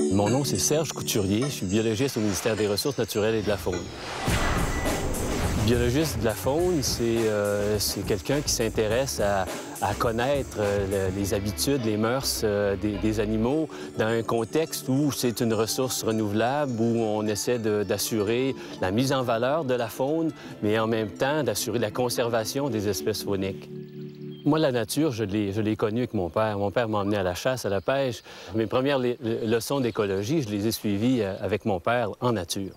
Mon nom, c'est Serge Couturier. Je suis biologiste au ministère des Ressources naturelles et de la faune. Biologiste de la faune, c'est quelqu'un qui s'intéresse à connaître les habitudes, les mœurs des animaux dans un contexte où c'est une ressource renouvelable, où on essaie d'assurer la mise en valeur de la faune, mais en même temps d'assurer la conservation des espèces fauniques. Moi, la nature, je l'ai connue avec mon père. Mon père m'a emmené à la chasse, à la pêche. Mes premières leçons d'écologie, je les ai suivies avec mon père en nature.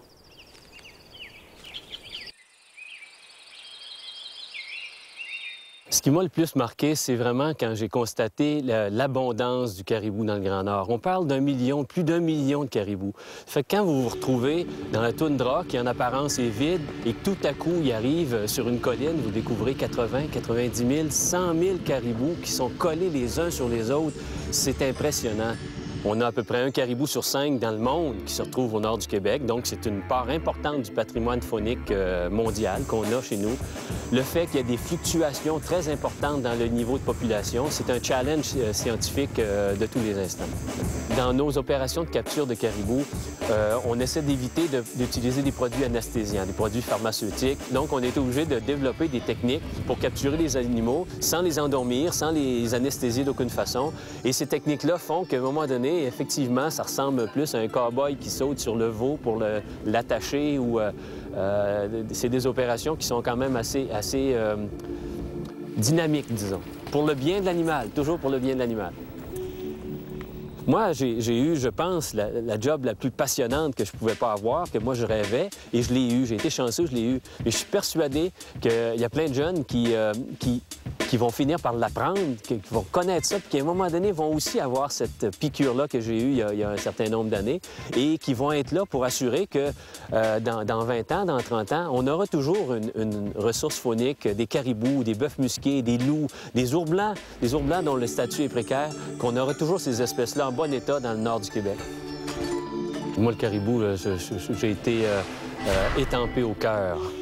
Ce qui m'a le plus marqué, c'est vraiment quand j'ai constaté l'abondance du caribou dans le Grand Nord. On parle plus d'un million de caribous. Fait que quand vous vous retrouvez dans la toundra, qui en apparence est vide, et que tout à coup, il arrive sur une colline, vous découvrez 80, 90 000, 100 000 caribous qui sont collés les uns sur les autres, c'est impressionnant. On a à peu près un caribou sur 5 dans le monde qui se retrouve au nord du Québec, donc c'est une part importante du patrimoine faunique mondial qu'on a chez nous. Le fait qu'il y ait des fluctuations très importantes dans le niveau de population, c'est un challenge scientifique de tous les instants. Dans nos opérations de capture de caribous, on essaie d'éviter d'utiliser des produits anesthésiants, des produits pharmaceutiques. Donc, on est obligé de développer des techniques pour capturer les animaux sans les endormir, sans les anesthésier d'aucune façon. Et ces techniques-là font qu'à un moment donné, effectivement, ça ressemble plus à un cow-boy qui saute sur le veau pour l'attacher ou... c'est des opérations qui sont quand même assez dynamiques, disons. Pour le bien de l'animal, toujours pour le bien de l'animal. Moi, j'ai eu, je pense, la job la plus passionnante que je pouvais pas avoir, que moi je rêvais, et je l'ai eu. J'ai été chanceux, je l'ai eu. Mais je suis persuadé qu'il y a plein de jeunes qui vont finir par l'apprendre, qui vont connaître ça, puis qui, à un moment donné, vont aussi avoir cette piqûre-là que j'ai eue il y a un certain nombre d'années, et qui vont être là pour assurer que dans 20 ans, dans 30 ans, on aura toujours une ressource faunique, des caribous, des bœufs musqués, des loups, des ours blancs dont le statut est précaire, qu'on aura toujours ces espèces-là en bon état dans le nord du Québec. Moi, le caribou, j'ai été étampé au cœur.